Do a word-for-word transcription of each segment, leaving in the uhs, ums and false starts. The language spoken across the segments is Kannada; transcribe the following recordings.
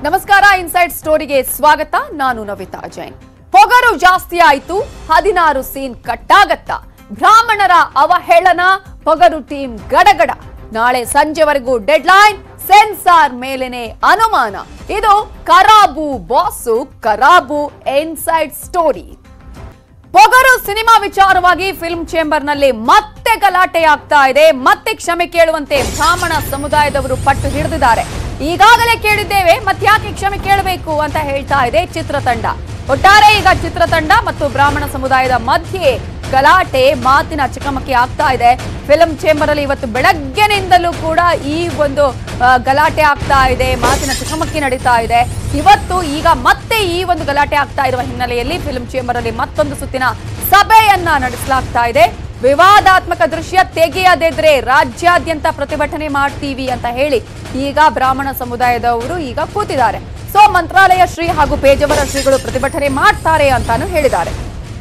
ನಮಸ್ಕಾರ ಇನ್ಸೈಡ್ ಸ್ಟೋರಿಗೆ ಸ್ವಾಗತ. ನಾನು ನವಿತಾ ಜೈನ್. ಪೊಗರು ಜಾಸ್ತಿ ಆಯ್ತು, ಹದಿನಾರು ಸೀನ್ ಕಟ್ಟಾಗತ್ತಾ? ಬ್ರಾಹ್ಮಣರ ಅವಹೇಳನ, ಪೊಗರು ಟೀಮ್ ಗಡಗಡ. ನಾಳೆ ಸಂಜೆವರೆಗೂ ಡೆಡ್ಲೈನ್, ಸೆನ್ಸಾರ್ ಮೇಲೇನೆ ಅನುಮಾನ. ಇದು ಕರಾಬು ಬಾಸು ಕರಾಬು ಇನ್ಸೈಡ್ ಸ್ಟೋರಿ. ಪೊಗರು ಸಿನಿಮಾ ವಿಚಾರವಾಗಿ ಫಿಲ್ಮ್ ಚೇಂಬರ್ ನಲ್ಲಿ ಮತ್ತೆ ಗಲಾಟೆ ಆಗ್ತಾ ಇದೆ. ಮತ್ತೆ ಕ್ಷಮೆ ಕೇಳುವಂತೆ ಬ್ರಾಹ್ಮಣ ಸಮುದಾಯದವರು ಪಟ್ಟು ಹಿಡಿದಿದ್ದಾರೆ. ಈಗಾಗಲೇ ಕೇಳಿದ್ದೇವೆ, ಮತ್ತ್ಯಾಕೆ ಕ್ಷಮೆ ಕೇಳಬೇಕು ಅಂತ ಹೇಳ್ತಾ ಇದೆ ಚಿತ್ರತಂಡ. ಒಟ್ಟಾರೆ ಈಗ ಚಿತ್ರತಂಡ ಮತ್ತು ಬ್ರಾಹ್ಮಣ ಸಮುದಾಯದ ಮಧ್ಯೆ ಗಲಾಟೆ, ಮಾತಿನ ಚಕಮಕಿ ಆಗ್ತಾ ಇದೆ. ಫಿಲ್ಮ್ ಚೇಂಬರ್ ಅಲ್ಲಿ ಇವತ್ತು ಬೆಳಗ್ಗೆನಿಂದಲೂ ಕೂಡ ಈ ಒಂದು ಗಲಾಟೆ ಆಗ್ತಾ ಇದೆ, ಮಾತಿನ ಚಕಮಕಿ ನಡೀತಾ ಇದೆ. ಇವತ್ತು ಈಗ ಮತ್ತೆ ಈ ಒಂದು ಗಲಾಟೆ ಆಗ್ತಾ ಇರುವ ಹಿನ್ನೆಲೆಯಲ್ಲಿ ಫಿಲ್ಮ್ ಚೇಂಬರ್ ಅಲ್ಲಿ ಮತ್ತೊಂದು ಸುತ್ತಿನ ಸಭೆಯನ್ನ ನಡೆಸಲಾಗ್ತಾ ಇದೆ. ವಿವಾದಾತ್ಮಕ ದೃಶ್ಯ ತೆಗೆಯದಿದ್ರೆ ರಾಜ್ಯಾದ್ಯಂತ ಪ್ರತಿಭಟನೆ ಮಾಡ್ತೀವಿ ಅಂತ ಹೇಳಿ ಈಗ ಬ್ರಾಹ್ಮಣ ಸಮುದಾಯದವರು ಈಗ ಕೂತಿದ್ದಾರೆ. ಸೊ ಮಂತ್ರಾಲಯ ಶ್ರೀ ಹಾಗೂ ಪೇಜಾವರ ಶ್ರೀಗಳು ಪ್ರತಿಭಟನೆ ಮಾಡ್ತಾರೆ ಅಂತಾನು ಹೇಳಿದ್ದಾರೆ.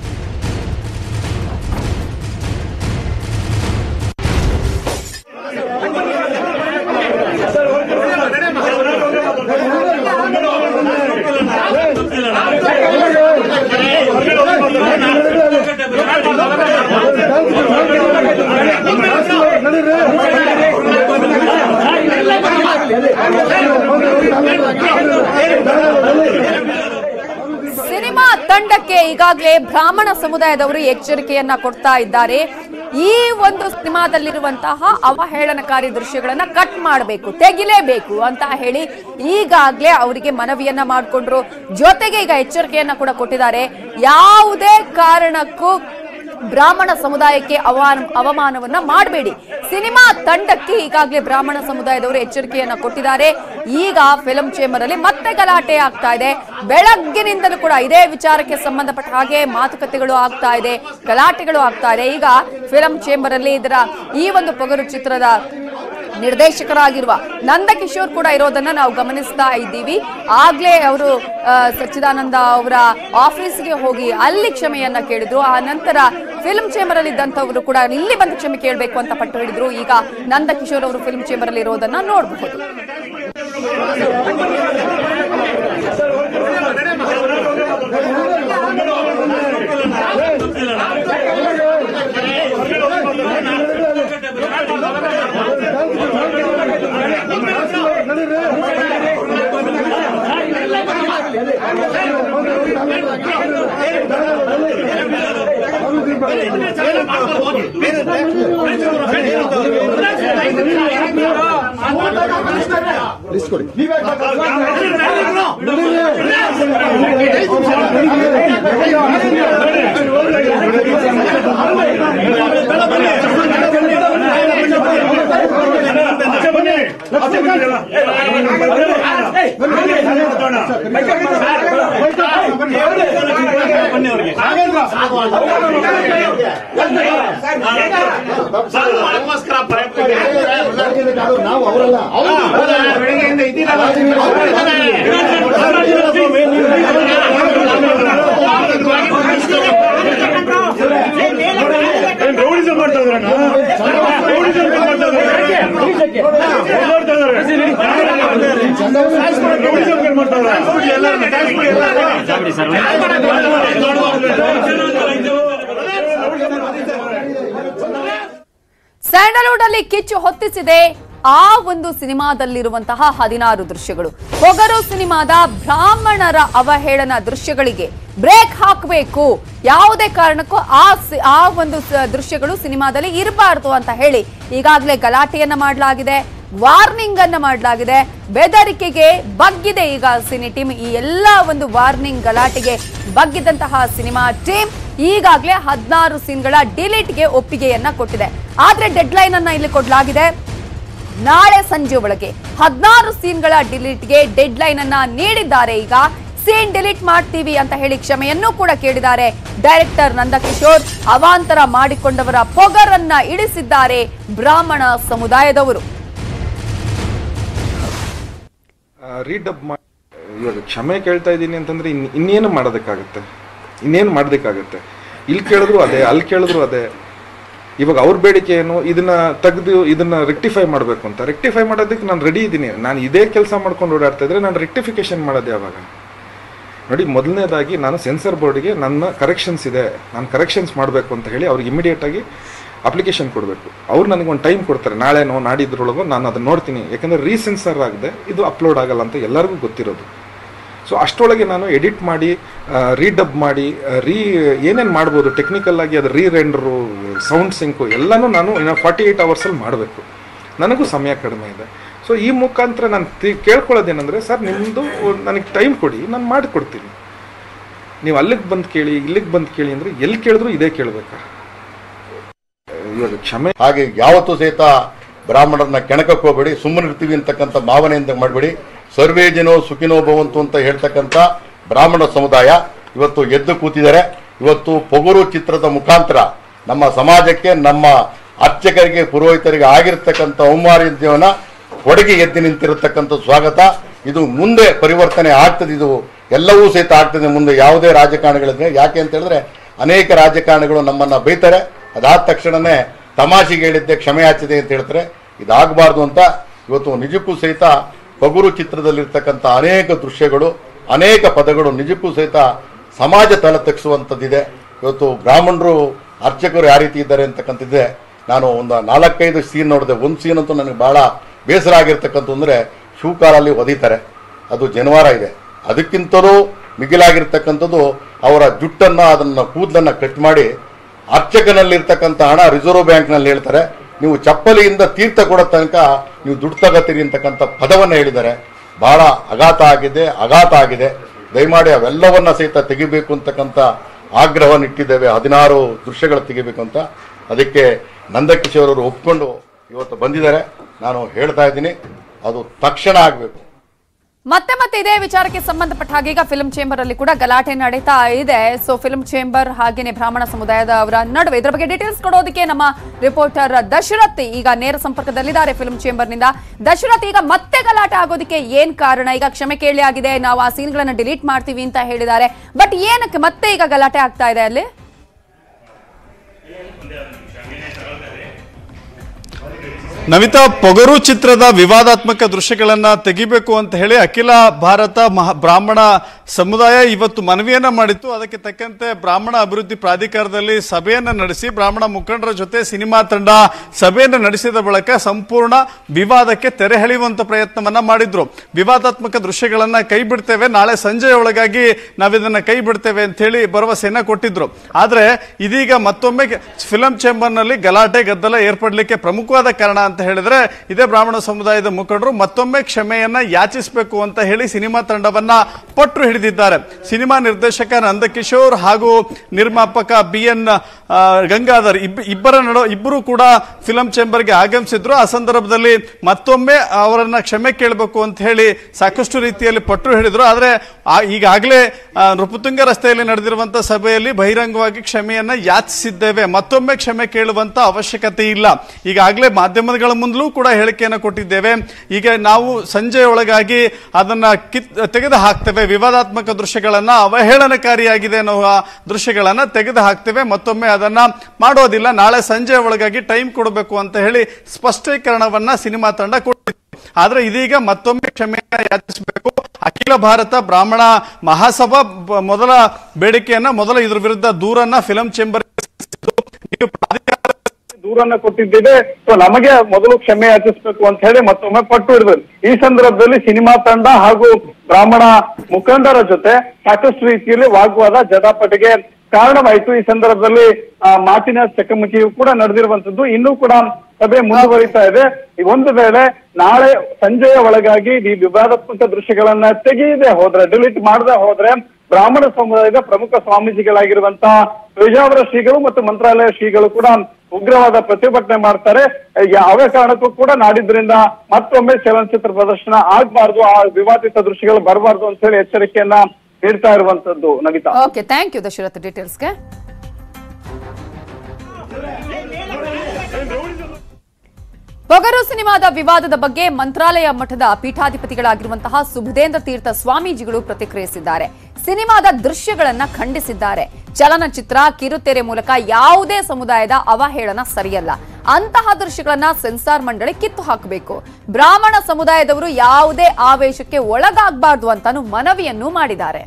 ಸಿನಿಮಾ ತಂಡಕ್ಕೆ ಈಗಾಗಲೇ ಬ್ರಾಹ್ಮಣ ಸಮುದಾಯದವರು ಎಚ್ಚರಿಕೆಯನ್ನ ಕೊಡ್ತಾ ಇದ್ದಾರೆ. ಈ ಒಂದು ಸಿನಿಮಾದಲ್ಲಿರುವಂತಹ ಅವಹೇಳನಕಾರಿ ದೃಶ್ಯಗಳನ್ನ ಕಟ್ ಮಾಡಬೇಕು, ತೆಗಿಲೇಬೇಕು ಅಂತ ಹೇಳಿ ಈಗಾಗಲೇ ಅವರಿಗೆ ಮನವಿಯನ್ನ ಮಾಡಿಕೊಂಡ್ರು. ಜೊತೆಗೆ ಈಗ ಎಚ್ಚರಿಕೆಯನ್ನ ಕೂಡ ಕೊಟ್ಟಿದ್ದಾರೆ. ಯಾವುದೇ ಕಾರಣಕ್ಕೂ ಬ್ರಾಹ್ಮಣ ಸಮುದಾಯಕ್ಕೆ ಅವಮಾನವನ್ನ ಮಾಡಬೇಡಿ. ಸಿನಿಮಾ ತಂಡಕ್ಕೆ ಈಗಾಗಲೇ ಬ್ರಾಹ್ಮಣ ಸಮುದಾಯದವರು ಎಚ್ಚರಿಕೆಯನ್ನ ಕೊಟ್ಟಿದ್ದಾರೆ. ಈಗ ಫಿಲ್ಮ್ ಚೇಂಬರ್ ಅಲ್ಲಿ ಮತ್ತೆ ಗಲಾಟೆ ಆಗ್ತಾ ಇದೆ. ಬೆಳಗ್ಗಿನಿಂದಲೂ ಕೂಡ ಇದೇ ವಿಚಾರಕ್ಕೆ ಸಂಬಂಧಪಟ್ಟ ಹಾಗೆ ಮಾತುಕತೆಗಳು ಆಗ್ತಾ ಇದೆ, ಗಲಾಟೆಗಳು ಆಗ್ತಾ ಇದೆ. ಈಗ ಫಿಲ್ಮ್ ಚೇಂಬರ್ ಅಲ್ಲಿ ಇದರ ಈ ಒಂದು ಪೊಗರು ಚಿತ್ರದ ನಿರ್ದೇಶಕರಾಗಿರುವ ನಂದಕಿಶೋರ್ ಕೂಡ ಇರೋದನ್ನ ನಾವು ಗಮನಿಸ್ತಾ ಇದ್ದೀವಿ. ಆಗ್ಲೇ ಅವರು ಸಚ್ಚಿದಾನಂದ ಅವರ ಆಫೀಸ್ಗೆ ಹೋಗಿ ಅಲ್ಲಿ ಕ್ಷಮೆಯನ್ನ ಕೇಳಿದ್ರು. ಆ ನಂತರ ಫಿಲ್ಮ್ ಚೇಂಬರ್ ಅಲ್ಲಿ ಇದ್ದಂಥವರು ಕೂಡ ಇಲ್ಲಿ ಬಂದು ಕ್ಷಮೆ ಕೇಳಬೇಕು ಅಂತ ಪಟ್ಟು ಹಿಡಿದ್ರು. ಈಗ ನಂದಕಿಶೋರ್ ಅವರು ಫಿಲ್ಮ್ ಚೇಂಬರ್ ಅಲ್ಲಿ ಇರೋದನ್ನ ನೋಡಬಹುದು. ನಾವು ಅವರಲ್ಲ ಬೆಳಗ್ಗೆಯಿಂದ ಇದ್ದೀರಲ್ಲ. ರೌಡಿಸಂ ಮಾಡ್ತಾ ಇದ್ದಾರೆ. ಸ್ಯಾಂಡಲ್ವುಡ್ ಅಲ್ಲಿ ಕಿಚ್ಚು ಹೊತ್ತಿಸಿದೆ ಆ ಒಂದು ಸಿನಿಮಾದಲ್ಲಿರುವಂತಹ ಹದಿನಾರು ದೃಶ್ಯಗಳು. ಪೊಗರು ಸಿನಿಮಾದ ಬ್ರಾಹ್ಮಣರ ಅವಹೇಳನ ದೃಶ್ಯಗಳಿಗೆ ಬ್ರೇಕ್ ಹಾಕಬೇಕು, ಯಾವುದೇ ಕಾರಣಕ್ಕೂ ಆ ಆ ಒಂದು ದೃಶ್ಯಗಳು ಸಿನಿಮಾದಲ್ಲಿ ಇರಬಾರದು ಅಂತ ಹೇಳಿ ಈಗಾಗಲೇ ಗಲಾಟೆಯನ್ನ ಮಾಡಲಾಗಿದೆ, ವಾರ್ನಿಂಗ್ ಅನ್ನ ಮಾಡಲಾಗಿದೆ, ಬೆದರಿಕೆಗೆ ಬಗ್ಗಿದೆ ಈಗ ಸಿನಿ ಟೀಮ್. ಈ ಎಲ್ಲ ಒಂದು ವಾರ್ನಿಂಗ್ ಗಲಾಟೆಗೆ ಬಗ್ಗಿದಂತಹ ಸಿನಿಮಾ ಟೀಮ್ ಈಗಾಗಲೇ ಹದಿನಾರು ಸೀನ್ಗಳ ಡಿಲೀಟ್ಗೆ ಒಪ್ಪಿಗೆಯನ್ನ ಕೊಟ್ಟಿದೆ. ಆದ್ರೆ ಡೆಡ್ ಲೈನ್ ಅನ್ನ ಇಲ್ಲಿ ಕೊಡಲಾಗಿದೆ. ನಾಳೆ ಸಂಜೆ ಒಳಗೆ ಹದಿನಾರು ಸೀನ್ಗಳ ಡಿಲೀಟ್ಗೆ ಡೆಡ್ ಲೈನ್ ಅನ್ನ ನೀಡಿದ್ದಾರೆ. ಈಗ ಸೀನ್ ಡಿಲೀಟ್ ಮಾಡ್ತೀವಿ ಅಂತ ಹೇಳಿ ಕ್ಷಮೆಯನ್ನು ಕೂಡ ಕೇಳಿದ್ದಾರೆ ಡೈರೆಕ್ಟರ್ ನಂದಕಿಶೋರ್. ಅವಾಂತರ ಮಾಡಿಕೊಂಡವರ ಪೊಗರನ್ನ ಇಳಿಸಿದ್ದಾರೆ ಬ್ರಾಹ್ಮಣ ಸಮುದಾಯದವರು. ರೀಡಬ್ ಇವಾಗ ಕ್ಷಮೆ ಕೇಳ್ತಾ ಇದ್ದೀನಿ ಅಂತಂದ್ರೆ ಇನ್ನೇನು ಮಾಡೋದಕ್ಕಾಗುತ್ತೆ, ಇನ್ನೇನು ಮಾಡೋದಕ್ಕಾಗುತ್ತೆ? ಇಲ್ಲಿ ಕೇಳಿದ್ರು ಅದೇ, ಅಲ್ಲಿ ಕೇಳಿದ್ರು ಅದೇ. ಇವಾಗ ಅವ್ರ ಬೇಡಿಕೆ ಏನು, ಇದನ್ನ ತೆಗೆದು ಇದನ್ನ ರೆಕ್ಟಿಫೈ ಮಾಡಬೇಕು ಅಂತ. ರೆಕ್ಟಿಫೈ ಮಾಡೋದಕ್ಕೆ ನಾನು ರೆಡಿ ಇದ್ದೀನಿ. ನಾನು ಇದೇ ಕೆಲಸ ಮಾಡ್ಕೊಂಡು ಓಡಾಡ್ತಾ ಇದ್ರೆ ನಾನು ರೆಕ್ಟಿಫಿಕೇಶನ್ ಮಾಡೋದು ಯಾವಾಗ? ನೋಡಿ, ಮೊದಲನೇದಾಗಿ ನಾನು ಸೆನ್ಸರ್ ಬೋರ್ಡ್ಗೆ ನನ್ನ ಕರೆಕ್ಷನ್ಸ್ ಇದೆ, ನಾನು ಕರೆಕ್ಷನ್ಸ್ ಮಾಡಬೇಕು ಅಂತ ಹೇಳಿ ಅವ್ರಿಗೆ ಇಮಿಡಿಯೇಟಾಗಿ ಅಪ್ಲಿಕೇಶನ್ ಕೊಡಬೇಕು. ಅವ್ರು ನನಗೊಂದು ಟೈಮ್ ಕೊಡ್ತಾರೆ, ನಾಳೆನೋ ನಾಡಿದ್ರೊಳಗೋ ನಾನು ಅದನ್ನು ನೋಡ್ತೀನಿ. ಯಾಕಂದರೆ ರೀಸೆನ್ಸರ್ ಆಗದೆ ಇದು ಅಪ್ಲೋಡ್ ಆಗಲ್ಲ ಅಂತ ಎಲ್ಲರಿಗೂ ಗೊತ್ತಿರೋದು. ಸೊ ಅಷ್ಟರೊಳಗೆ ನಾನು ಎಡಿಟ್ ಮಾಡಿ, ರೀಡಬ್ ಮಾಡಿ, ರೀ ಏನೇನು ಮಾಡ್ಬೋದು ಟೆಕ್ನಿಕಲ್ ಆಗಿ, ಅದು ರೀ ರೆಂಡರು, ಸೌಂಡ್ ಸಿಂಕು ಎಲ್ಲನೂ ನಾನು ಇನ್ನು ಫಾರ್ಟಿ ಏಯ್ಟ್ ಅವರ್ಸಲ್ಲಿ ಮಾಡಬೇಕು. ನನಗೂ ಸಮಯ ಕಡಿಮೆ ಇದೆ. ಸೊ ಈ ಮುಖಾಂತರ ನಾನು ತಿ ಕೇಳ್ಕೊಳ್ಳೋದೇನೆಂದರೆ, ಸರ್ ನಿಮ್ಮದು ನನಗೆ ಟೈಮ್ ಕೊಡಿ, ನಾನು ಮಾಡಿಕೊಡ್ತೀನಿ. ನೀವು ಅಲ್ಲಿಗೆ ಬಂದು ಕೇಳಿ, ಇಲ್ಲಿಗೆ ಬಂದು ಕೇಳಿ ಅಂದರೆ ಎಲ್ಲಿ ಕೇಳಿದ್ರು ಇದೇ ಕೇಳಬೇಕಾ? ಇವಾಗ ಕ್ಷಮೆ. ಹಾಗೆ ಯಾವತ್ತೂ ಸಹಿತ ಬ್ರಾಹ್ಮಣರನ್ನ ಕೆಣಕಕ್ಕೆ ಹೋಗಬೇಡಿ, ಸುಮ್ಮನಿರ್ತೀವಿ ಅಂತಕ್ಕಂಥ ಭಾವನೆಯಿಂದ ಮಾಡಬೇಡಿ. ಸರ್ವೇ ಜನೋ ಸುಖಿನೋ ಭವಂತು ಅಂತ ಹೇಳ್ತಕ್ಕಂಥ ಬ್ರಾಹ್ಮಣ ಸಮುದಾಯ ಇವತ್ತು ಎದ್ದು ಕೂತಿದ್ದಾರೆ. ಇವತ್ತು ಪೊಗರು ಚಿತ್ರದ ಮುಖಾಂತರ ನಮ್ಮ ಸಮಾಜಕ್ಕೆ, ನಮ್ಮ ಅರ್ಚಕರಿಗೆ, ಪುರೋಹಿತರಿಗೆ ಆಗಿರ್ತಕ್ಕಂಥ ಅವಮಾನವನ್ನ ಒಡಗಿ ಎದ್ದು ನಿಂತಿರತಕ್ಕಂಥ ಸ್ವಾಗತ. ಇದು ಮುಂದೆ ಪರಿವರ್ತನೆ ಆಗ್ತದೆ, ಇದು ಎಲ್ಲವೂ ಸಹಿತ ಆಗ್ತದೆ ಮುಂದೆ ಯಾವುದೇ ರಾಜಕಾರಣಿಗಳಿದ್ರೆ. ಯಾಕೆ ಅಂತ ಹೇಳಿದ್ರೆ ಅನೇಕ ರಾಜಕಾರಣಿಗಳು ನಮ್ಮನ್ನ ಬೈತಾರೆ, ಅದಾದ ತಕ್ಷಣನೇ ತಮಾಷೆಗೆ ಹೇಳಿದ್ದೆ ಕ್ಷಮೆ ಯಾಚಿದೆ ಅಂತ ಹೇಳ್ತಾರೆ. ಇದಾಗಬಾರ್ದು ಅಂತ ಇವತ್ತು ನಿಜಕ್ಕೂ ಸಹಿತ ಪಗುರು ಚಿತ್ರದಲ್ಲಿರ್ತಕ್ಕಂಥ ಅನೇಕ ದೃಶ್ಯಗಳು, ಅನೇಕ ಪದಗಳು ನಿಜಕ್ಕೂ ಸಹಿತ ಸಮಾಜ ತಲೆ ತಗ್ಗಿಸುವಂಥದ್ದಿದೆ. ಇವತ್ತು ಬ್ರಾಹ್ಮಣರು ಅರ್ಚಕರು ಯಾವ ರೀತಿ ಇದ್ದಾರೆ ಅಂತಕ್ಕಂಥದ್ದಿದೆ. ನಾನು ಒಂದು ನಾಲ್ಕೈದು ಸೀನ್ ನೋಡಿದೆ. ಒಂದು ಸೀನ್ ಅಂತೂ ನನಗೆ ಭಾಳ ಬೇಸರ ಆಗಿರ್ತಕ್ಕಂಥ ಅಂದರೆ ಶಿವಕಾಲಲ್ಲಿ ಒದೀತಾರೆ, ಅದು ಜನವಾರ ಇದೆ. ಅದಕ್ಕಿಂತಲೂ ಮಿಗಿಲಾಗಿರ್ತಕ್ಕಂಥದ್ದು ಅವರ ಜುಟ್ಟನ್ನು, ಅದನ್ನು ಕೂದಲನ್ನು ಕಟ್ ಮಾಡಿ ಅರ್ಚಕನಲ್ಲಿರ್ತಕ್ಕಂಥ ಹಣ ರಿಸರ್ವ್ ಬ್ಯಾಂಕ್ನಲ್ಲಿ ಹೇಳ್ತಾರೆ, ನೀವು ಚಪ್ಪಲಿಯಿಂದ ತೀರ್ಥ ಕೊಡೋ ತನಕ ನೀವು ದುಡ್ಡು ತಗೋತೀರಿ ಅಂತಕ್ಕಂಥ ಪದವನ್ನು ಹೇಳಿದ್ದಾರೆ. ಬಹಳ ಆಘಾತ ಆಗಿದೆ, ಆಘಾತ ಆಗಿದೆ. ದಯಮಾಡಿ ಅವೆಲ್ಲವನ್ನ ಸಹಿತ ತೆಗಿಬೇಕು ಅಂತಕ್ಕಂಥ ಆಗ್ರಹವನ್ನು ಇಟ್ಟಿದ್ದೇವೆ. ಹದಿನಾರು ದೃಶ್ಯಗಳು ತೆಗಿಬೇಕು ಅಂತ. ಅದಕ್ಕೆ ನಂದಕಿಶೋರ್ ಅವರು ಒಪ್ಕೊಂಡು ಇವತ್ತು ಬಂದಿದ್ದಾರೆ. ನಾನು ಹೇಳ್ತಾ ಇದ್ದೀನಿ, ಅದು ತಕ್ಷಣ ಆಗಬೇಕು. ಮತ್ತೆ ಮತ್ತೆ ಇದೇ ವಿಚಾರಕ್ಕೆ ಸಂಬಂಧಪಟ್ಟ ಹಾಗೆ ಈಗ ಫಿಲ್ಮ್ ಚೇಂಬರ್ ಅಲ್ಲಿ ಕೂಡ ಗಲಾಟೆ ನಡೀತಾ ಇದೆ. ಸೊ ಫಿಲ್ಮ್ ಚೇಂಬರ್ ಹಾಗೇನೆ ಬ್ರಾಹ್ಮಣ ಸಮುದಾಯದವರ ನಡುವೆ ಇದರ ಬಗ್ಗೆ ಡೀಟೇಲ್ಸ್ ಕೊಡೋದಕ್ಕೆ ನಮ್ಮ ರಿಪೋರ್ಟರ್ ದಶರಥ್ ಈಗ ನೇರ ಸಂಪರ್ಕದಲ್ಲಿದ್ದಾರೆ ಫಿಲ್ಮ್ ಚೇಂಬರ್ ನಿಂದ. ದಶರಥ್, ಈಗ ಮತ್ತೆ ಗಲಾಟೆ ಆಗೋದಕ್ಕೆ ಏನ್ ಕಾರಣ? ಈಗ ಕ್ಷಮೆ ಕೇಳಿ ಆಗಿದೆ, ನಾವು ಆ ಸೀನ್ ಗಳನ್ನ ಡಿಲೀಟ್ ಮಾಡ್ತೀವಿ ಅಂತ ಹೇಳಿದ್ದಾರೆ, ಬಟ್ ಏನಕ್ಕೆ ಮತ್ತೆ ಈಗ ಗಲಾಟೆ ಆಗ್ತಾ ಇದೆ ಅಲ್ಲಿ? ನವಿತಾ, ಪೊಗರು ಚಿತ್ರದ ವಿವಾದಾತ್ಮಕ ದೃಶ್ಯಗಳನ್ನ ತೆಗಿಬೇಕು ಅಂತ ಹೇಳಿ ಅಖಿಲ ಭಾರತ ಮಹಾ ಬ್ರಾಹ್ಮಣ ಸಮುದಾಯ ಇವತ್ತು ಮನವಿಯನ್ನ ಮಾಡಿತ್ತು. ಅದಕ್ಕೆ ತಕ್ಕಂತೆ ಬ್ರಾಹ್ಮಣ ಅಭಿವೃದ್ಧಿ ಪ್ರಾಧಿಕಾರದಲ್ಲಿ ಸಭೆಯನ್ನ ನಡೆಸಿ ಬ್ರಾಹ್ಮಣ ಮುಖಂಡರ ಜೊತೆ ಸಿನಿಮಾ ತಂಡ ಸಭೆಯನ್ನು ನಡೆಸಿದ ಬಳಿಕ ಸಂಪೂರ್ಣ ವಿವಾದಕ್ಕೆ ತೆರೆ ಎಳೆಯುವಂತ ಪ್ರಯತ್ನವನ್ನ ಮಾಡಿದ್ರು. ವಿವಾದಾತ್ಮಕ ದೃಶ್ಯಗಳನ್ನ ಕೈ ಬಿಡ್ತೇವೆ, ನಾಳೆ ಸಂಜೆಯ ಒಳಗಾಗಿ ನಾವಿದನ್ನ ಕೈ ಬಿಡ್ತೇವೆ ಅಂತ ಹೇಳಿ ಭರವಸೆಯನ್ನ ಕೊಟ್ಟಿದ್ರು. ಆದ್ರೆ ಇದೀಗ ಮತ್ತೊಮ್ಮೆ ಫಿಲಂ ಚೇಂಬರ್ ನಲ್ಲಿ ಗಲಾಟೆ ಗದ್ದಲ ಏರ್ಪಡಲಿಕ್ಕೆ ಪ್ರಮುಖವಾದ ಕಾರಣ ಅಂತ ಹೇಳಿದ್ರೆ ಇದೇ ಬ್ರಾಹ್ಮಣ ಸಮುದಾಯದ ಮುಖಂಡರು ಮತ್ತೊಮ್ಮೆ ಕ್ಷಮೆಯನ್ನ ಯಾಚಿಸಬೇಕು ಅಂತ ಹೇಳಿ ಸಿನಿಮಾ ತಂಡವನ್ನ ಪಟ್ಟು ಹಿಡಿದಿದ್ದಾರೆ. ಸಿನಿಮಾ ನಿರ್ದೇಶಕ ನಂದಕಿಶೋರ್ ಹಾಗೂ ನಿರ್ಮಾಪಕ ಬಿ ಎನ್ ಗಂಗಾಧರ್ ಇಬ್ಬರ ನಡು ಇಬ್ಬರು ಕೂಡ ಫಿಲಂ ಚೇಂಬರ್ಗೆ ಆಗಮಿಸಿದ್ರು. ಆ ಸಂದರ್ಭದಲ್ಲಿ ಮತ್ತೊಮ್ಮೆ ಅವರನ್ನ ಕ್ಷಮೆ ಕೇಳಬೇಕು ಅಂತ ಹೇಳಿ ಸಾಕಷ್ಟು ರೀತಿಯಲ್ಲಿ ಪಟ್ಟು ಹಿಡಿದ್ರು. ಆದ್ರೆ ಈಗಾಗಲೇ ನೃಪತುಂಗ ರಸ್ತೆಯಲ್ಲಿ ನಡೆದಿರುವಂತಹ ಸಭೆಯಲ್ಲಿ ಬಹಿರಂಗವಾಗಿ ಕ್ಷಮೆಯನ್ನ ಯಾಚಿಸಿದ್ದೇವೆ, ಮತ್ತೊಮ್ಮೆ ಕ್ಷಮೆ ಕೇಳುವಂತ ಅವಶ್ಯಕತೆ ಇಲ್ಲ. ಈಗಾಗಲೇ ಮಾಧ್ಯಮಗಳ ಮುಂದಲೂ ಕೂಡ ಹೇಳಿಕೆಯನ್ನು ಕೊಟ್ಟಿದ್ದೇವೆ. ಈಗ ನಾವು ಸಂಜೆಯೊಳಗಾಗಿ ಅದನ್ನ ಕಿತ್ ತೆಗೆದು ಹಾಕ್ತೇವೆ, ವಿವಾದಾತ್ಮಕ ದೃಶ್ಯಗಳನ್ನ, ಅವಹೇಳನಕಾರಿಯಾಗಿದೆ ಅನ್ನುವ ದೃಶ್ಯಗಳನ್ನ ತೆಗೆದು ಹಾಕ್ತೇವೆ, ಮತ್ತೊಮ್ಮೆ ಅದನ್ನ ಮಾಡೋದಿಲ್ಲ, ನಾಳೆ ಸಂಜೆ ಒಳಗಾಗಿ ಟೈಮ್ ಕೊಡಬೇಕು ಅಂತ ಹೇಳಿ ಸ್ಪಷ್ಟೀಕರಣವನ್ನ ಸಿನಿಮಾ ತಂಡ ಕೊಟ್ಟಿದೆ. ಆದ್ರೆ ಇದೀಗ ಮತ್ತೊಮ್ಮೆ ಕ್ಷಮೆಯನ್ನ ಯಾಚಿಸಬೇಕು. ಅಖಿಲ ಭಾರತ ಬ್ರಾಹ್ಮಣ ಮಹಾಸಭಾ ಮೊದಲ ಬೇಡಿಕೆಯನ್ನ, ಮೊದಲ ಇದ್ರ ವಿರುದ್ಧ ದೂರನ್ನ ಫಿಲಂ ಚೇಂಬರ್ ದೂರನ್ನ ಕೊಟ್ಟಿದ್ದೇವೆ, ಸೊ ನಮಗೆ ಮೊದಲು ಕ್ಷಮೆ ಯಾಚಿಸಬೇಕು ಅಂತ ಹೇಳಿ ಮತ್ತೊಮ್ಮೆ ಪಟ್ಟು ಹಿಡಿದ್ರು. ಈ ಸಂದರ್ಭದಲ್ಲಿ ಸಿನಿಮಾ ತಂಡ ಹಾಗೂ ಬ್ರಾಹ್ಮಣ ಮುಖಂಡರ ಜೊತೆ ಸಾಕಷ್ಟು ರೀತಿಯಲ್ಲಿ ವಾಗ್ವಾದ, ಜಟಾಪಟಿಗೆ ಕಾರಣವಾಯಿತು. ಈ ಸಂದರ್ಭದಲ್ಲಿ ಮಾತಿನ ಚಕಮಕಿಯು ಕೂಡ ನಡೆದಿರುವಂತದ್ದು. ಇನ್ನೂ ಕೂಡ ಸಭೆ ಮುಂದುವರಿತಾ ಇದೆ. ಒಂದು ವೇಳೆ ನಾಳೆ ಸಂಜೆಯ ಒಳಗಾಗಿ ಈ ವಿವಾದಾತ್ಮಕ ದೃಶ್ಯಗಳನ್ನ ತೆಗೆಯದೆ ಹೋದ್ರೆ, ಡಿಲೀಟ್ ಮಾಡದೆ ಹೋದ್ರೆ ಬ್ರಾಹ್ಮಣ ಸಮುದಾಯದ ಪ್ರಮುಖ ಸ್ವಾಮೀಜಿಗಳಾಗಿರುವಂತಹ ಪೇಜಾವರ ಶ್ರೀಗಳು ಮತ್ತು ಮಂತ್ರಾಲಯ ಶ್ರೀಗಳು ಕೂಡ ಉಗ್ರವಾದ ಪ್ರತಿಭಟನೆ ಮಾಡ್ತಾರೆ. ಯಾವ ಕಾರಣಕ್ಕೂ ಕೂಡ ನಾಡಿದ್ರಿಂದ ಮತ್ತೊಮ್ಮೆ ಚಲನಚಿತ್ರ ಪ್ರದರ್ಶನ ಆಗ್ಬಾರ್ದು, ಆ ವಿವಾದಿತ ದೃಶ್ಯಗಳು ಬರಬಾರ್ದು ಅಂತ ಹೇಳಿ ಎಚ್ಚರಿಕೆಯನ್ನ ನೀಡ್ತಾ ಇರುವಂತದ್ದು. Navitha, okay, thank you Dasharath ಡೀಟೇಲ್ಸ್ಗೆ. ಪೊಗರು ಸಿನಿಮಾದ ವಿವಾದದ ಬಗ್ಗೆ ಮಂತ್ರಾಲಯ ಮಠದ ಪೀಠಾಧಿಪತಿಗಳಾಗಿರುವಂತಹ ಸುಬುಧೇಂದ್ರ ತೀರ್ಥ ಸ್ವಾಮೀಜಿಗಳು ಪ್ರತಿಕ್ರಿಯಿಸಿದ್ದಾರೆ. ಸಿನಿಮಾದ ದೃಶ್ಯಗಳನ್ನ ಖಂಡಿಸಿದ್ದಾರೆ. ಚಲನಚಿತ್ರ ಕಿರುತೆರೆ ಮೂಲಕ ಯಾವುದೇ ಸಮುದಾಯದ ಅವಹೇಳನ ಸರಿಯಲ್ಲ. ಅಂತಹ ದೃಶ್ಯಗಳನ್ನ ಸೆನ್ಸಾರ್ ಮಂಡಳಿ ಕಿತ್ತು ಹಾಕಬೇಕು. ಬ್ರಾಹ್ಮಣ ಸಮುದಾಯದವರು ಯಾವುದೇ ಆವೇಶಕ್ಕೆ ಒಳಗಾಗಬಾರದು ಅಂತಾನು ಮನವಿಯನ್ನು ಮಾಡಿದ್ದಾರೆ.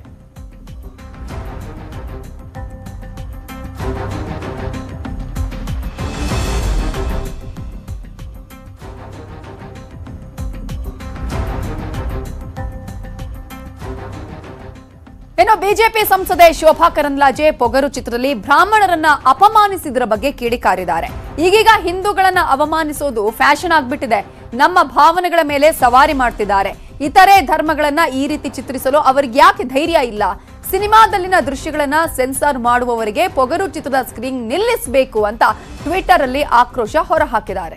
ಇನ್ನು ಬಿಜೆಪಿ ಸಂಸದೆ ಶೋಭಾ ಕರಂದ್ಲಾಜೆ ಪೊಗರು ಚಿತ್ರದಲ್ಲಿ ಬ್ರಾಹ್ಮಣರನ್ನ ಅಪಮಾನಿಸಿದ್ರ ಬಗ್ಗೆ ಕಿಡಿಕಾರಿದ್ದಾರೆ. ಈಗೀಗ ಹಿಂದೂಗಳನ್ನ ಅವಮಾನಿಸೋದು ಫ್ಯಾಷನ್ ಆಗ್ಬಿಟ್ಟಿದೆ. ನಮ್ಮ ಭಾವನೆಗಳ ಮೇಲೆ ಸವಾರಿ ಮಾಡ್ತಿದ್ದಾರೆ. ಇತರೆ ಧರ್ಮಗಳನ್ನ ಈ ರೀತಿ ಚಿತ್ರಿಸಲು ಅವರಿಗೆ ಯಾಕೆ ಧೈರ್ಯ ಇಲ್ಲ? ಸಿನಿಮಾದಲ್ಲಿನ ದೃಶ್ಯಗಳನ್ನ ಸೆನ್ಸಾರ್ ಮಾಡುವವರಿಗೆ ಪೊಗರು ಚಿತ್ರದ ಸ್ಕ್ರೀನ್ ನಿಲ್ಲಿಸಬೇಕು ಅಂತ ಟ್ವಿಟರ್ ಅಲ್ಲಿ ಆಕ್ರೋಶ ಹೊರಹಾಕಿದ್ದಾರೆ.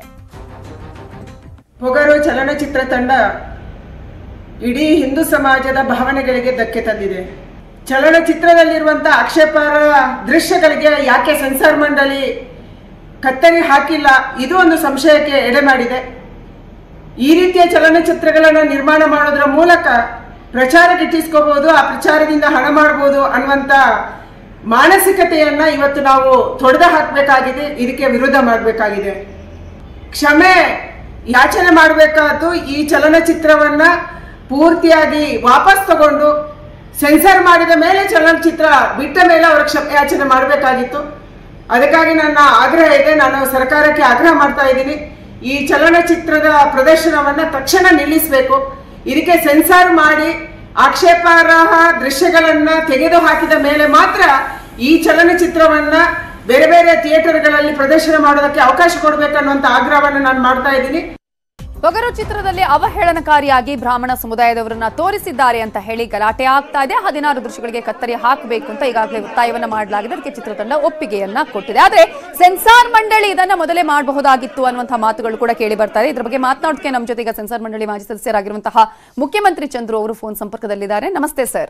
ಪೊಗರು ಚಲನಚಿತ್ರ ತಂಡ ಇಡೀ ಹಿಂದೂ ಸಮಾಜದ ಭಾವನೆಗಳಿಗೆ ಧಕ್ಕೆ ತಂದಿದೆ. ಚಲನಚಿತ್ರದಲ್ಲಿರುವಂತಹ ಆಕ್ಷೇಪಾರ್ಹ ದೃಶ್ಯಗಳಿಗೆ ಯಾಕೆ ಸೆನ್ಸಾರ್ ಮಂಡಳಿ ಕತ್ತರಿ ಹಾಕಿಲ್ಲ, ಇದು ಒಂದು ಸಂಶಯಕ್ಕೆ ಎಡೆ ಮಾಡಿದೆ. ಈ ರೀತಿಯ ಚಲನಚಿತ್ರಗಳನ್ನು ನಿರ್ಮಾಣ ಮಾಡೋದ್ರ ಮೂಲಕ ಪ್ರಚಾರ ಗಿಟ್ಟಿಸ್ಕೋಬಹುದು, ಆ ಪ್ರಚಾರದಿಂದ ಹಣ ಮಾಡಬಹುದು ಅನ್ನುವಂಥ ಮಾನಸಿಕತೆಯನ್ನ ಇವತ್ತು ನಾವು ತೊಡೆದು ಹಾಕಬೇಕಾಗಿದೆ. ಇದಕ್ಕೆ ವಿರೋಧ ಮಾಡಬೇಕಾಗಿದೆ. ಕ್ಷಮೆ ಯಾಚನೆ ಮಾಡಬೇಕಾದ್ದು ಈ ಚಲನಚಿತ್ರವನ್ನ ಪೂರ್ತಿಯಾಗಿ ವಾಪಸ್ ತಗೊಂಡು ಸೆನ್ಸರ್ ಮಾಡಿದ ಮೇಲೆ ಚಲನಚಿತ್ರ ಬಿಟ್ಟ ಮೇಲೆ ಅವರ ಕ್ಷಮೆ ಯಾಚನೆ ಮಾಡಬೇಕಾಗಿತ್ತು. ಅದಕ್ಕಾಗಿ ನನ್ನ ಆಗ್ರಹ ಇದೆ. ನಾನು ಸರ್ಕಾರಕ್ಕೆ ಆಗ್ರಹ ಮಾಡ್ತಾ ಇದ್ದೀನಿ, ಈ ಚಲನಚಿತ್ರದ ಪ್ರದರ್ಶನವನ್ನ ತಕ್ಷಣ ನಿಲ್ಲಿಸಬೇಕು. ಇದಕ್ಕೆ ಸೆನ್ಸಾರ್ ಮಾಡಿ ಆಕ್ಷೇಪಾರ್ಹ ದೃಶ್ಯಗಳನ್ನ ತೆಗೆದು ಹಾಕಿದ ಮೇಲೆ ಮಾತ್ರ ಈ ಚಲನಚಿತ್ರವನ್ನ ಬೇರೆ ಬೇರೆ ಥಿಯೇಟರ್ಗಳಲ್ಲಿ ಪ್ರದರ್ಶನ ಮಾಡೋದಕ್ಕೆ ಅವಕಾಶ ಕೊಡಬೇಕನ್ನುವಂತ ಆಗ್ರಹವನ್ನು ನಾನು ಮಾಡ್ತಾ ಇದ್ದೀನಿ. ಪೊಗರು ಚಿತ್ರದಲ್ಲಿ ಅವಹೇಳನಕಾರಿಯಾಗಿ ಬ್ರಾಹ್ಮಣ ಸಮುದಾಯದವರನ್ನ ತೋರಿಸಿದ್ದಾರೆ ಅಂತ ಹೇಳಿ ಗಲಾಟೆ ಆಗ್ತಾ ಇದೆ. ಹದಿನಾರು ದೃಶ್ಯಗಳಿಗೆ ಕತ್ತರಿ ಹಾಕಬೇಕು ಅಂತ ಈಗಾಗಲೇ ಒತ್ತಾಯವನ್ನ ಮಾಡಲಾಗಿದೆ. ಅದಕ್ಕೆ ಚಿತ್ರತಂಡ ಒಪ್ಪಿಗೆಯನ್ನ ಕೊಟ್ಟಿದೆ. ಆದ್ರೆ ಸೆನ್ಸಾರ್ ಮಂಡಳಿ ಇದನ್ನ ಮೊದಲೇ ಮಾಡಬಹುದಾಗಿತ್ತು ಅನ್ನುವಂತಹ ಮಾತುಗಳು ಕೂಡ ಕೇಳಿ ಬರ್ತಾರೆ. ಇದ್ರ ಬಗ್ಗೆ ಮಾತನಾಡೋದಕ್ಕೆ ನಮ್ಮ ಜೊತೆ ಈಗ ಸೆನ್ಸಾರ್ ಮಂಡಳಿ ಮಾಜಿ ಸದಸ್ಯರಾಗಿರುವಂತಹ ಮುಖ್ಯಮಂತ್ರಿ ಚಂದ್ರು ಅವರು ಫೋನ್ ಸಂಪರ್ಕದಲ್ಲಿದ್ದಾರೆ. ನಮಸ್ತೆ ಸರ್.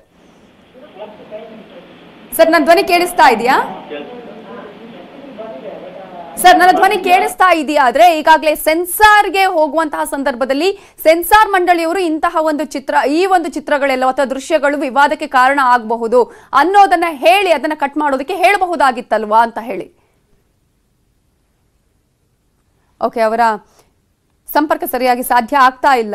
ಸರ್, ನನ್ನ ಧ್ವನಿ ಕೇಳಿಸ್ತಾ ಇದೆಯಾ? ಸರ್, ನನ್ನ ಧ್ವನಿ ಕೇಳಿಸ್ತಾ ಇದೆಯಾ? ಆದ್ರೆ ಈಗಾಗಲೇ ಸೆನ್ಸಾರ್ಗೆ ಹೋಗುವಂತಹ ಸಂದರ್ಭದಲ್ಲಿ ಸೆನ್ಸಾರ್ ಮಂಡಳಿಯವರು ಇಂತಹ ಒಂದು ಚಿತ್ರ ಈ ಒಂದು ಚಿತ್ರಗಳೆಲ್ಲ ಅಥವಾ ದೃಶ್ಯಗಳು ವಿವಾದಕ್ಕೆ ಕಾರಣ ಆಗಬಹುದು ಅನ್ನೋದನ್ನ ಹೇಳಿ ಅದನ್ನ ಕಟ್ ಮಾಡೋದಕ್ಕೆ ಹೇಳಬಹುದಾಗಿತ್ತಲ್ವಾ ಅಂತ ಹೇಳಿ. ಓಕೆ, ಅವರ ಸಂಪರ್ಕ ಸರಿಯಾಗಿ ಸಾಧ್ಯ ಆಗ್ತಾ ಇಲ್ಲ.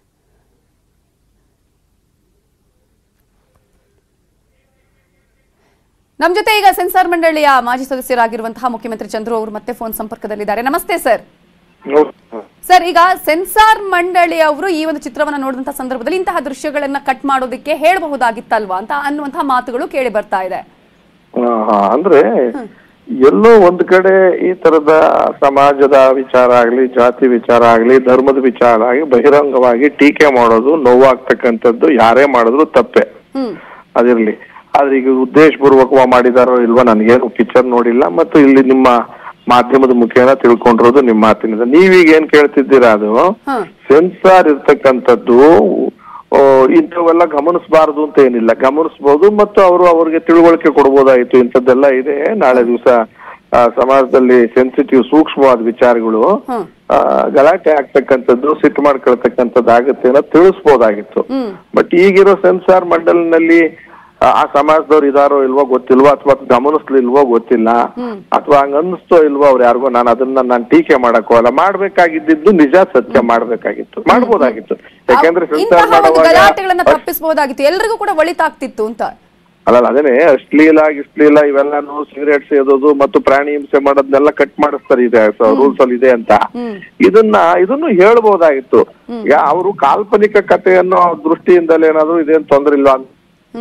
ನಮ್ಮ ಜೊತೆ ಈಗ ಸೆನ್ಸಾರ್ ಮಂಡಳಿಯ ಮಾಜಿ ಸದಸ್ಯರಾಗಿರುವಂತಹ ಮುಖ್ಯಮಂತ್ರಿ ಚಂದ್ರು ಅವರು ಮತ್ತೆ ಫೋನ್ ಸಂಪರ್ಕದಲ್ಲಿದ್ದಾರೆ. ನಮಸ್ತೆ ಸರ್. ಸರ್, ಈಗ ಸೆನ್ಸಾರ್ ಮಂಡಳಿ ಅವರು ಈ ಒಂದು ಚಿತ್ರವನ್ನ ನೋಡಿದಂತಹ ಸಂದರ್ಭದಲ್ಲಿ ಇಂತಹ ದೃಶ್ಯಗಳನ್ನ ಕಟ್ ಮಾಡೋದಕ್ಕೆ ಹೇಳಬಹುದಾಗಿತ್ತಲ್ವಾ ಅಂತ ಅನ್ನುವಂತಹ ಮಾತುಗಳು ಕೇಳಿ ಬರ್ತಾ ಇದೆ. ಅಂದ್ರೆ ಎಲ್ಲೋ ಒಂದ್ ಕಡೆ ಈ ತರದ ಸಮಾಜದ ವಿಚಾರ ಆಗ್ಲಿ, ಜಾತಿ ವಿಚಾರ ಆಗ್ಲಿ, ಧರ್ಮದ ವಿಚಾರ ಆಗ್ಲಿ ಬಹಿರಂಗವಾಗಿ ಟೀಕೆ ಮಾಡೋದು, ನೋವಾಗ್ತಕ್ಕಂಥದ್ದು ಯಾರೇ ಮಾಡಿದ್ರು ತಪ್ಪೆ, ಅದಿರ್ಲಿ. ಆದ್ರೆ ಈಗ ಉದ್ದೇಶಪೂರ್ವಕವಾಗಿ ಮಾಡಿದಾರೋ ಇಲ್ವಾ ನನಗೇನು ಪಿಕ್ಚರ್ ನೋಡಿಲ್ಲ, ಮತ್ತು ಇಲ್ಲಿ ನಿಮ್ಮ ಮಾಧ್ಯಮದ ಮುಖೇನ ತಿಳ್ಕೊಂಡಿರೋದು ನಿಮ್ಮ ಮಾತಿನಿಂದ. ನೀವೀಗ ಏನ್ ಕೇಳ್ತಿದ್ದೀರಾ, ಅದು ಸೆನ್ಸಾರ್ ಇರ್ತಕ್ಕಂಥದ್ದು ಇಂಥವೆಲ್ಲ ಗಮನಿಸಬಾರದು ಅಂತ ಏನಿಲ್ಲ, ಗಮನಿಸಬಹುದು ಮತ್ತು ಅವರು ಅವ್ರಿಗೆ ತಿಳುವಳಿಕೆ ಕೊಡ್ಬೋದಾಯ್ತು. ಇಂಥದ್ದೆಲ್ಲ ಇದೆ, ನಾಳೆ ದಿವಸ ಸಮಾಜದಲ್ಲಿ ಸೆನ್ಸಿಟಿವ್ ಸೂಕ್ಷ್ಮವಾದ ವಿಚಾರಗಳು ಗಲಾಟೆ ಆಗ್ತಕ್ಕಂಥದ್ದು, ಸಿಟ್ಟು ಮಾಡ್ಕೊಳ್ತಕ್ಕಂಥದ್ದು ಆಗುತ್ತೆ ಅನ್ನೋ ತಿಳಿಸ್ಬೋದಾಗಿತ್ತು. ಬಟ್ ಈಗಿರೋ ಸೆನ್ಸಾರ್ ಮಂಡಲಿನಲ್ಲಿ ಆ ಸಮಾಜದವ್ರು ಇದಾರೋ ಇಲ್ವೋ ಗೊತ್ತಿಲ್ವೋ, ಅಥವಾ ಗಮನಿಸ್ಲಿಲ್ವೋ ಗೊತ್ತಿಲ್ಲ, ಅಥವಾ ಹಂಗ ಅನ್ಸ್ತೋ ಇಲ್ವೋ ಅವ್ರು ಯಾರಿಗೋ. ನಾನು ಅದನ್ನ ನಾನು ಟೀಕೆ ಮಾಡಕ್ ಹೋಗಲ್ಲ. ಮಾಡ್ಬೇಕಾಗಿದ್ದು ನಿಜ ಸತ್ಯ ಮಾಡ್ಬೇಕಾಗಿತ್ತು, ಮಾಡ್ಬೋದಾಗಿತ್ತು. ಯಾಕೆಂದ್ರೆ ಸೆನ್ಸಾರ್ ಗಲಾಟೆಗಳನ್ನ ತಪ್ಪಿಸಬಹುದಾಗಿತ್ತು, ಎಲ್ರಿಗೂ ಕೂಡ ಒಳಿತಾಗ್ತಿತ್ತು ಅಂತ. ಅಲ್ಲ, ಅದೇನೆ ಅಶ್ಲೀಲ ಗಿಶ್ಲೀಲ ಇವೆಲ್ಲಾನು, ಸಿಗರೇಟ್ ಸೇದೋದು ಮತ್ತು ಪ್ರಾಣಿ ಹಿಂಸೆ ಮಾಡೋದನ್ನೆಲ್ಲ ಕಟ್ ಮಾಡಿಸ್ತಾರೆ, ಇದೆ ರೂಲ್ಸ್ ಅಲ್ಲಿ ಇದೆ ಅಂತ. ಇದನ್ನ ಇದನ್ನು ಹೇಳ್ಬೋದಾಗಿತ್ತು. ಈಗ ಅವರು ಕಾಲ್ಪನಿಕ ಕಥೆಯನ್ನು ದೃಷ್ಟಿಯಿಂದಲೇ ಏನಾದ್ರು ಇದೇನು ತೊಂದ್ರೆ ಇಲ್ಲ ಅಂತ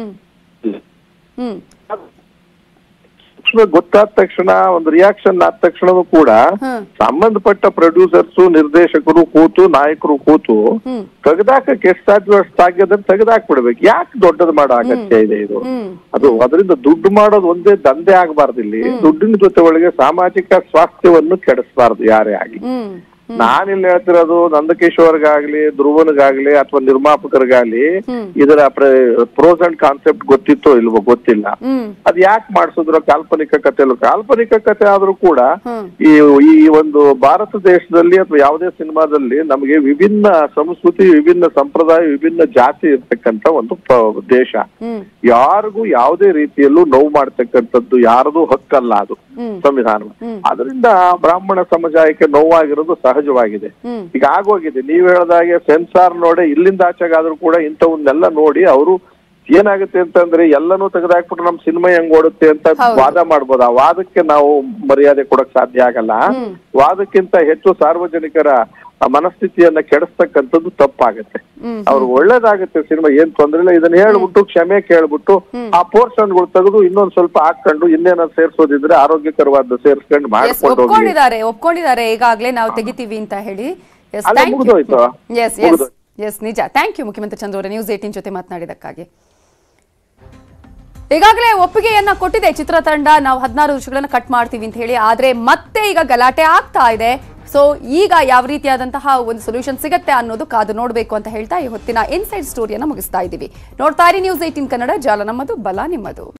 ಗೊತ್ತಾದ ತಕ್ಷಣ, ಒಂದು ರಿಯಾಕ್ಷನ್ ಆದ ತಕ್ಷಣವೂ ಕೂಡ ಸಂಬಂಧಪಟ್ಟ ಪ್ರೊಡ್ಯೂಸರ್ಸ್, ನಿರ್ದೇಶಕರು ಕೂತು, ನಾಯಕರು ಕೂತು ತೆಗೆದಾಕಕ್ಕೆ ಎಷ್ಟು ಸಾಧ್ಯ ಅಷ್ಟು ಸಾಧ್ಯದನ್ನ ತೆಗೆದಾಕ್ಬಿಡ್ಬೇಕು. ಯಾಕೆ ದೊಡ್ಡದು ಮಾಡೋ ಅಗತ್ಯ ಇದೆ? ಇದು ಅದು ಅದರಿಂದ ದುಡ್ಡು ಮಾಡೋದು ಒಂದೇ ದಂಧೆ ಆಗ್ಬಾರ್ದು. ಇಲ್ಲಿ ದುಡ್ಡಿನ ಜೊತೆ ಒಳಗೆ ಸಾಮಾಜಿಕ ಸ್ವಾಸ್ಥ್ಯವನ್ನು ಕೆಡಿಸಬಾರ್ದು ಯಾರೇ ಆಗಿ. ನಾನಿಲ್ಲಿ ಹೇಳ್ತಿರೋದು ನಂದಕಿಶೋರ್ಗಾಗ್ಲಿ ಧ್ರುವನ್ಗಾಗ್ಲಿ ಅಥವಾ ನಿರ್ಮಾಪಕರಿಗಾಗ್ಲಿ ಇದರ ಪ್ರೋಸ್ ಅಂಡ್ ಕಾನ್ಸೆಪ್ಟ್ ಗೊತ್ತಿತ್ತೋ ಇಲ್ವೋ ಗೊತ್ತಿಲ್ಲ. ಅದ್ ಯಾಕೆ ಮಾಡ್ಸಿದ್ರು ಕಾಲ್ಪನಿಕ ಕಥೆ ಕಾಲ್ಪನಿಕ ಕಥೆ ಆದ್ರೂ ಕೂಡ ಈ ಈ ಒಂದು ಭಾರತ ದೇಶದಲ್ಲಿ ಅಥವಾ ಯಾವುದೇ ಸಿನಿಮಾದಲ್ಲಿ ನಮಗೆ ವಿಭಿನ್ನ ಸಂಸ್ಕೃತಿ, ವಿಭಿನ್ನ ಸಂಪ್ರದಾಯ, ವಿಭಿನ್ನ ಜಾತಿ ಇರ್ತಕ್ಕಂತ ಒಂದು ದೇಶ. ಯಾರಿಗೂ ಯಾವುದೇ ರೀತಿಯಲ್ಲೂ ನೋವು ಮಾಡ್ತಕ್ಕಂಥದ್ದು ಯಾರದು ಹಕ್ಕಲ್ಲ, ಅದು ಸಂವಿಧಾನ. ಅದರಿಂದ ಬ್ರಾಹ್ಮಣ ಸಮುದಾಯಕ್ಕೆ ನೋವಾಗಿರೋದು ಸಹಜವಾಗಿದೆ. ಈಗ ಆಗೋಗಿದೆ, ನೀವ್ ಹೇಳ್ದಾಗೆ ಸೆನ್ಸಾರ್ ನೋಡಿ ಇಲ್ಲಿಂದ ಆಚೆಗಾದ್ರೂ ಕೂಡ ಇಂಥವನ್ನೆಲ್ಲ ನೋಡಿ ಅವರು ಏನಾಗುತ್ತೆ ಅಂತಂದ್ರೆ ಎಲ್ಲನೂ ತೆಗೆದಾಕ್ಬಿಟ್ರೆ ನಮ್ ಸಿನಿಮಾ ಹೆಂಗ್ ಓಡುತ್ತೆ ಅಂತ ವಾದ ಮಾಡ್ಬೋದು. ಆ ವಾದಕ್ಕೆ ನಾವು ಮರ್ಯಾದೆ ಕೊಡಕ್ ಸಾಧ್ಯ ಆಗಲ್ಲ. ವಾದಕ್ಕಿಂತ ಹೆಚ್ಚು ಸಾರ್ವಜನಿಕರ ಮನಸ್ಥಿತಿಯನ್ನ ಕೆಡಿಸ್ತಕ್ಕಂಥದ್ದು ತಪ್ಪಾಗತ್ತೆ. ಅವ್ರಿಗೆ ಒಳ್ಳೇದಾಗುತ್ತೆ ಸಿನಿಮಾ, ಏನ್ ತೊಂದ್ರೆ ಇಲ್ಲ. ಇದನ್ನ ಹೇಳ್ಬಿಟ್ಟು ಕ್ಷಮೆ ಕೇಳ್ಬಿಟ್ಟು ಆ ಪೋರ್ಷನ್ಗಳು ತೆಗೆದು ಇನ್ನೊಂದ್ ಸ್ವಲ್ಪ ಹಾಕೊಂಡು ಇನ್ನೇನಾದ್ರು ಸೇರ್ಸೋದಿದ್ರೆ ಆರೋಗ್ಯಕರವಾದ ಸೇರ್ಸ್ಕೊಂಡು ಮಾಡ್ಕೊಂಡು ಒಪ್ಕೊಂಡಿದ್ದಾರೆ ಒಪ್ಕೊಂಡಿದ್ದಾರೆ ಈಗಾಗ್ಲೇ ನಾವು ತೆಗಿತೀವಿ ಅಂತ ಹೇಳಿ. ಮುಗಿದೋಯ್ತು. ಎಸ್ ಎಸ್ ಎಸ್ ನಿಜ. ಥ್ಯಾಂಕ್ ಯು ಮುಖ್ಯಮಂತ್ರಿ ಚಂದ್ರ ಅವರೇ ನ್ಯೂಸ್ ಏಟೀನ್ ಜೊತೆ ಮಾತನಾಡಿದಕ್ಕಾಗಿ. ಈಗಾಗಲೇ ಒಪ್ಪಿಗೆಯನ್ನ ಕೊಟ್ಟಿದೆ ಚಿತ್ರತಂಡ, ನಾವು ಹದಿನಾರು ವರ್ಷಗಳನ್ನ ಕಟ್ ಮಾಡ್ತೀವಿ ಅಂತ ಹೇಳಿ. ಆದ್ರೆ ಮತ್ತೆ ಈಗ ಗಲಾಟೆ ಆಗ್ತಾ ಇದೆ. ಸೊ ಈಗ ಯಾವ ರೀತಿಯಾದಂತಹ ಒಂದು ಸೊಲ್ಯೂಷನ್ ಸಿಗುತ್ತೆ ಅನ್ನೋದು ಕಾದು ನೋಡಬೇಕು ಅಂತ ಹೇಳ್ತಾ ಈ ಹೊತ್ತಿನ ಇನ್ಸೈಡ್ ಸ್ಟೋರಿಯನ್ನ ಮುಗಿಸ್ತಾ ಇದ್ದೀವಿ. ನೋಡ್ತಾ ಇರಿ ನ್ಯೂಸ್ ಏಟೀನ್ ಕನ್ನಡ, ಜಾಲ ನಮ್ಮದು, ಬಲ ನಿಮ್ಮದು.